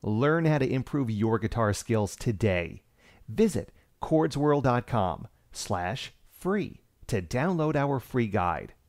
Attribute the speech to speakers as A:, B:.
A: Learn how to improve your guitar skills today. Visit chordsworld.com/free to download our free guide.